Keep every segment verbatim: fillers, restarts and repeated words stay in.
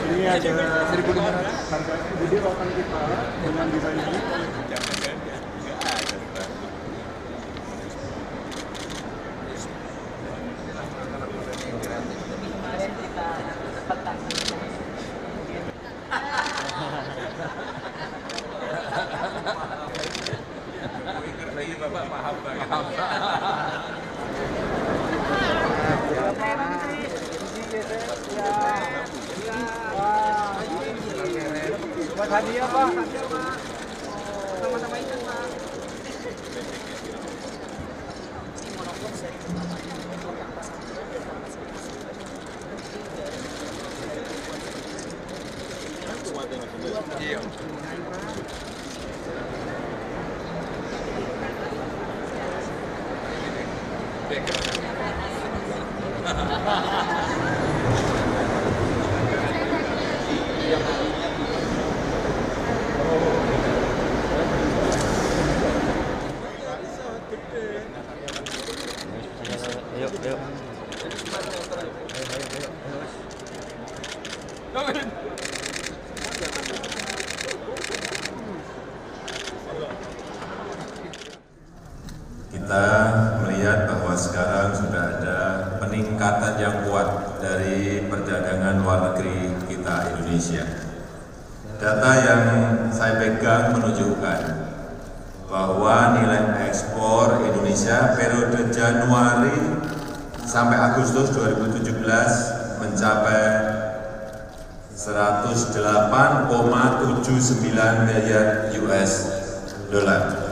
Ini ada seribu lima ratus harga. Jadi rotan kita dengan desain ini. Bapak paham banget. Buat hadiah Pak. Sama-sama itu Pak. Iya. Yuk, yuk. Kita melihat bahwa sekarang sudah ada peningkatan yang kuat dari perdagangan luar negeri kita Indonesia. Data yang saya pegang menunjukkan bahwa nilai ekspor Indonesia periode Januari sampai Agustus dua ribu tujuh belas mencapai seratus delapan koma tujuh sembilan miliar U S dollar.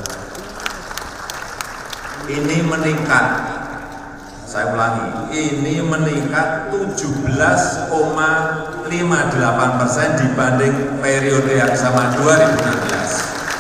Ini meningkat, saya ulangi, ini meningkat tujuh belas koma lima delapan persen dibanding periode yang sama dua ribu enam belas.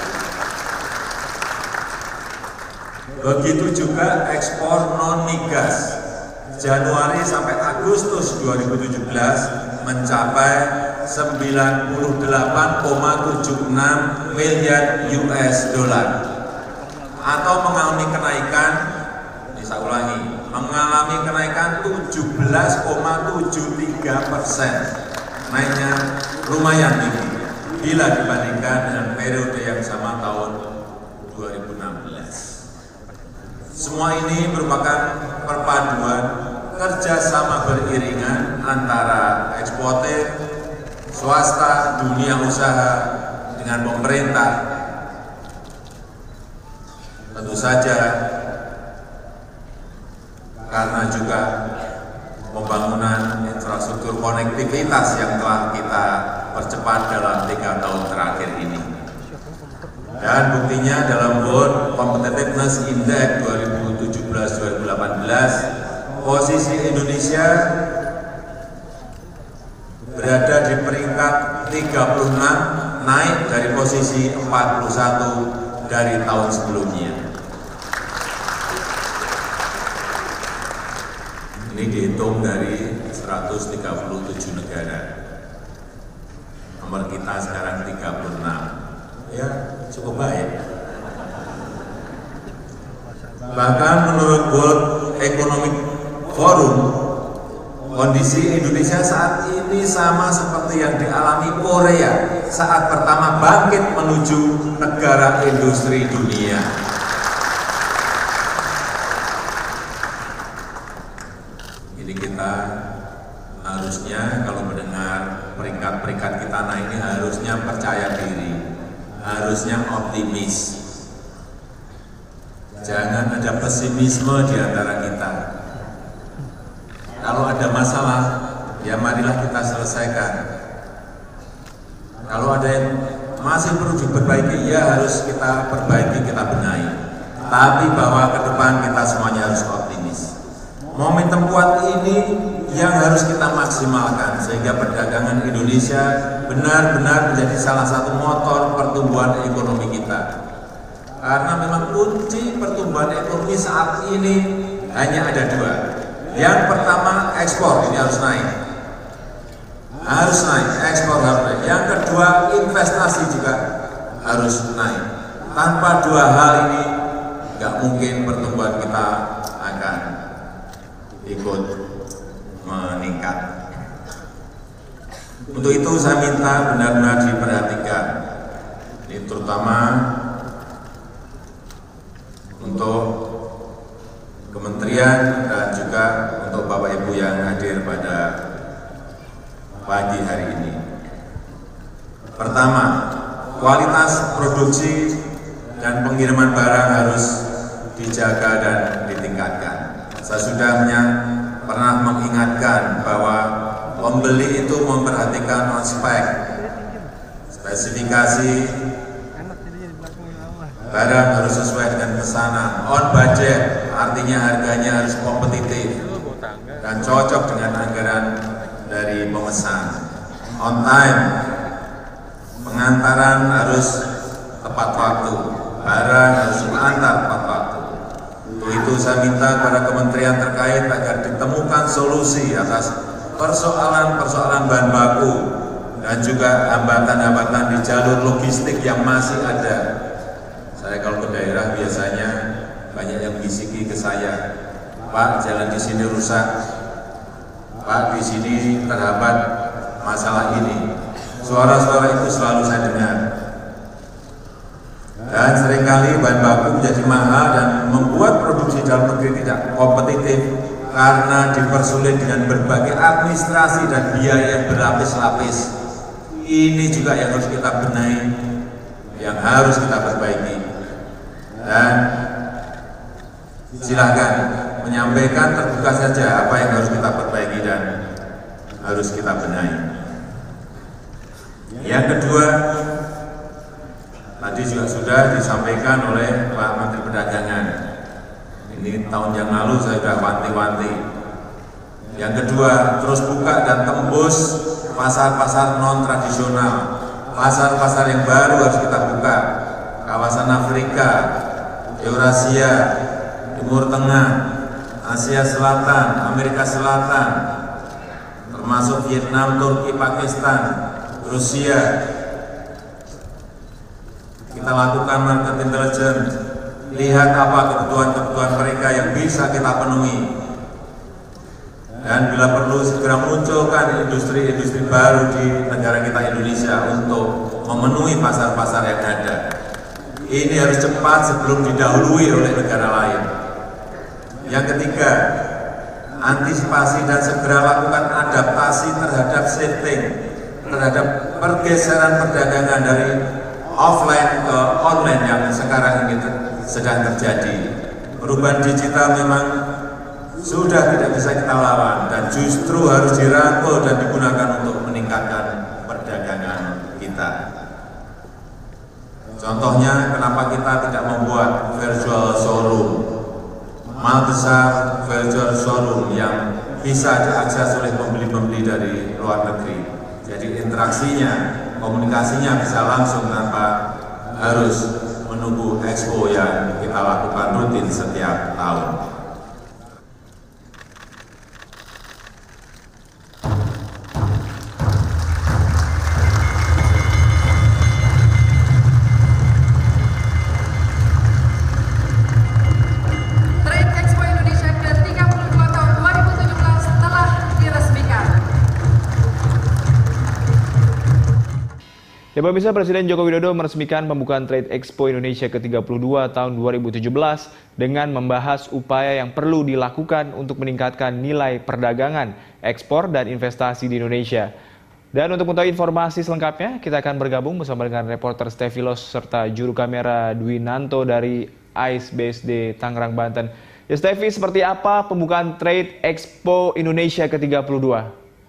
Begitu juga ekspor non-migas Januari sampai Agustus dua ribu tujuh belas mencapai sembilan puluh delapan koma tujuh enam miliar U S dollar atau mengalami kenaikan, bisa ulangi, mengalami kenaikan tujuh belas koma tujuh tiga persen. Naiknya lumayan tinggi bila dibandingkan dengan periode yang sama tahun dua ribu enam belas. Semua ini merupakan perpaduan kerjasama beriringan antara eksportir, swasta, dunia usaha dengan pemerintah. Tentu saja karena juga pembangunan infrastruktur konektivitas yang telah kita percepat dalam tiga tahun terakhir ini. Dan buktinya dalam World Competitiveness Index dua ribu tujuh belas dua ribu delapan belas, posisi Indonesia berada di peringkat tiga puluh enam, naik dari posisi empat puluh satu dari tahun sebelumnya. Ini dihitung dari seratus tiga puluh tujuh negara. Nomor kita sekarang tiga puluh enam. Ya, cukup baik. Bahkan menurut World Economic Forum, kondisi Indonesia saat ini sama seperti yang dialami Korea saat pertama bangkit menuju negara industri dunia. Jadi kita harusnya kalau mendengar peringkat-peringkat kita naik ini harusnya percaya diri, harusnya optimis. Jangan ada pesimisme di antara kita. Kalau ada masalah, ya marilah kita selesaikan. Kalau ada yang masih perlu diperbaiki, ya harus kita perbaiki, kita benahi. Tapi bahwa ke depan kita semuanya harus optimis. Momentum kuat ini yang harus kita maksimalkan sehingga perdagangan Indonesia benar-benar menjadi salah satu motor pertumbuhan ekonomi kita. Karena memang kunci pertumbuhan ekonomi saat ini hanya ada dua. Yang pertama, ekspor ini harus naik, harus naik, ekspor harus naik. Yang kedua, investasi juga harus naik. Tanpa dua hal ini, nggak mungkin pertumbuhan kita akan ikut meningkat. Untuk itu saya minta benar-benar diperhatikan, ini terutama untuk kementerian dan juga untuk Bapak Ibu yang hadir pada pagi hari ini. Pertama, kualitas produksi dan pengiriman barang harus dijaga dan ditingkatkan. Saya sudah pernah mengingatkan bahwa pembeli itu memperhatikan ospek, spesifikasi barang harus sesuai dengan pesanan, on budget, artinya harganya harus kompetitif dan cocok dengan anggaran dari pemesan. On time, pengantaran harus tepat waktu, barang harus diantar tepat waktu. Untuk itu saya minta kepada kementerian terkait agar ditemukan solusi atas persoalan-persoalan bahan baku dan juga hambatan-hambatan di jalur logistik yang masih ada. Saya kalau ke daerah biasanya banyak yang bisiki ke saya, Pak, jalan di sini rusak, Pak, di sini terhambat masalah ini. Suara-suara itu selalu saya dengar. Dan seringkali bahan baku menjadi mahal dan membuat produksi dalam negeri tidak kompetitif karena dipersulit dengan berbagai administrasi dan biaya yang berlapis-lapis. Ini juga yang harus kita benahi, yang harus kita perbaiki. Dan silakan menyampaikan terbuka saja apa yang harus kita perbaiki dan harus kita benahi. Yang kedua, tadi juga sudah disampaikan oleh Pak Menteri Perdagangan. Ini tahun yang lalu saya sudah wanti-wanti. Yang kedua, terus buka dan tembus pasar-pasar non tradisional, pasar-pasar yang baru harus kita buka. Kawasan Afrika, Eurasia, Timur Tengah, Asia Selatan, Amerika Selatan, termasuk Vietnam, Turki, Pakistan, Rusia. Kita lakukan market intelligence, lihat apa kebutuhan-kebutuhan mereka yang bisa kita penuhi. Dan bila perlu segera munculkan industri-industri baru di negara kita Indonesia untuk memenuhi pasar-pasar yang ada. Ini harus cepat sebelum didahului oleh negara lain. Yang ketiga, antisipasi dan segera lakukan adaptasi terhadap shifting, terhadap pergeseran perdagangan dari offline ke online yang sekarang ini sedang terjadi. Perubahan digital memang sudah tidak bisa kita lawan dan justru harus dirangkul dan digunakan untuk meningkatkan perdagangan kita. Contohnya, kenapa kita tidak membuat virtual showroom, mal besar virtual showroom yang bisa diakses oleh pembeli-pembeli dari luar negeri. Jadi interaksinya, komunikasinya bisa langsung tanpa harus menunggu expo yang kita lakukan rutin setiap tahun. Ya pemirsa, Presiden Joko Widodo meresmikan pembukaan Trade Expo Indonesia ke tiga puluh dua tahun dua ribu tujuh belas dengan membahas upaya yang perlu dilakukan untuk meningkatkan nilai perdagangan, ekspor, dan investasi di Indonesia. Dan untuk mengetahui informasi selengkapnya, kita akan bergabung bersama dengan reporter Stefilos serta juru kamera Dwi Nanto dari I S B S D Tangerang, Banten. Ya Stefi, seperti apa pembukaan Trade Expo Indonesia ke tiga puluh dua?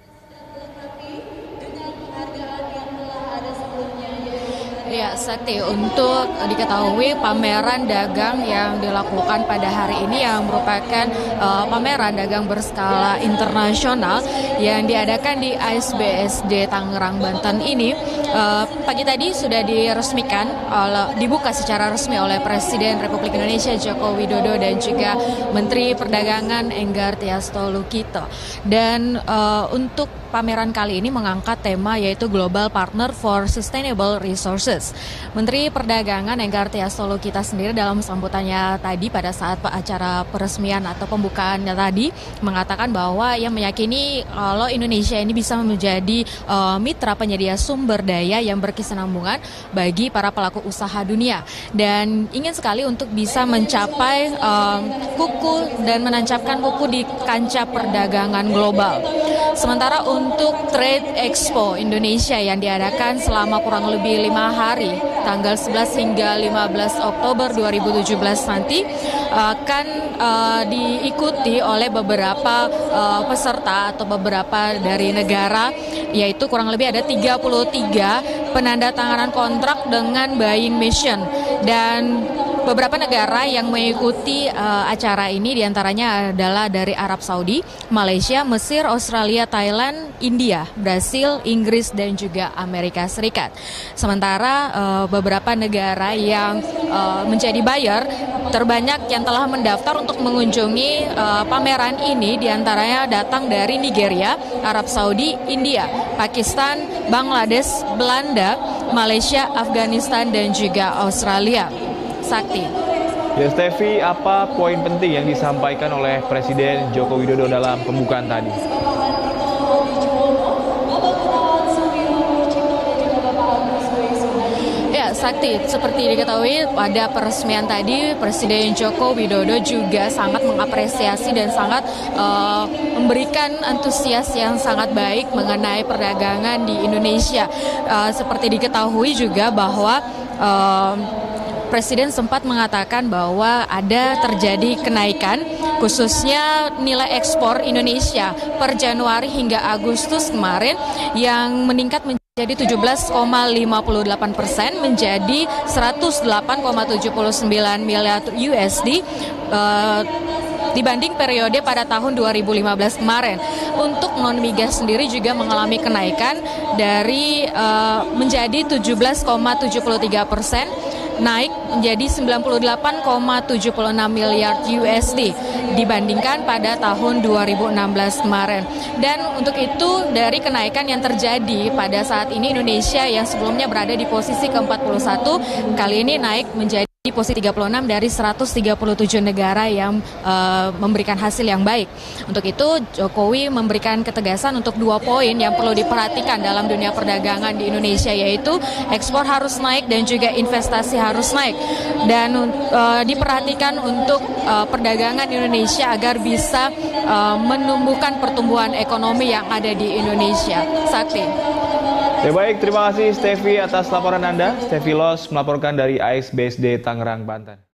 Ya, Sakti, untuk diketahui pameran dagang yang dilakukan pada hari ini yang merupakan uh, pameran dagang berskala internasional yang diadakan di I S B S D Tangerang, Banten ini uh, pagi tadi sudah diresmikan, uh, dibuka secara resmi oleh Presiden Republik Indonesia Joko Widodo dan juga Menteri Perdagangan Enggar Tias Tolukito. Dan uh, untuk pameran kali ini mengangkat tema yaitu Global Partner for Sustainable Resources. Menteri Perdagangan Enggar Tias Tolukito sendiri dalam sambutannya tadi pada saat acara peresmian atau pembukaannya tadi mengatakan bahwa ia meyakini uh, kalau Indonesia ini bisa menjadi uh, mitra penyedia sumber daya yang berkesinambungan bagi para pelaku usaha dunia, dan ingin sekali untuk bisa mencapai um, kuku dan menancapkan kuku di kancah perdagangan global. Sementara untuk Trade Expo Indonesia yang diadakan selama kurang lebih lima hari, tanggal sebelas hingga lima belas Oktober dua ribu tujuh belas nanti akan uh, diikuti oleh beberapa uh, peserta atau beberapa dari negara, yaitu kurang lebih ada tiga puluh tiga penandatanganan kontrak dengan buying mission, dan beberapa negara yang mengikuti uh, acara ini diantaranya adalah dari Arab Saudi, Malaysia, Mesir, Australia, Thailand, India, Brasil, Inggris, dan juga Amerika Serikat. Sementara uh, beberapa negara yang uh, menjadi buyer terbanyak yang telah mendaftar untuk mengunjungi uh, pameran ini diantaranya datang dari Nigeria, Arab Saudi, India, Pakistan, Bangladesh, Belanda, Malaysia, Afghanistan, dan juga Australia. Sakti. Ya, Stevi, apa poin penting yang disampaikan oleh Presiden Joko Widodo dalam pembukaan tadi? Ya, Sakti, seperti diketahui pada peresmian tadi, Presiden Joko Widodo juga sangat mengapresiasi dan sangat uh, memberikan antusias yang sangat baik mengenai perdagangan di Indonesia. Uh, seperti diketahui juga bahwa uh, Presiden sempat mengatakan bahwa ada terjadi kenaikan khususnya nilai ekspor Indonesia per Januari hingga Agustus kemarin yang meningkat menjadi tujuh belas koma lima puluh delapan persen menjadi seratus delapan koma tujuh sembilan miliar U S D uh, dibanding periode pada tahun dua ribu lima belas kemarin. Untuk non migas sendiri juga mengalami kenaikan dari uh, menjadi tujuh belas koma tujuh tiga persen, naik menjadi sembilan puluh delapan koma tujuh enam miliar U S D dibandingkan pada tahun dua ribu enam belas kemarin. Dan untuk itu dari kenaikan yang terjadi pada saat ini, Indonesia yang sebelumnya berada di posisi ke empat puluh satu kali ini naik menjadi di posisi tiga puluh enam dari seratus tiga puluh tujuh negara yang uh, memberikan hasil yang baik. Untuk itu Jokowi memberikan ketegasan untuk dua poin yang perlu diperhatikan dalam dunia perdagangan di Indonesia, yaitu ekspor harus naik dan juga investasi harus naik, dan uh, diperhatikan untuk uh, perdagangan Indonesia agar bisa uh, menumbuhkan pertumbuhan ekonomi yang ada di Indonesia. Sakti. Ya, baik, terima kasih Stevi atas laporan Anda. Stevi Los melaporkan dari A X B S D Tangerang, Banten.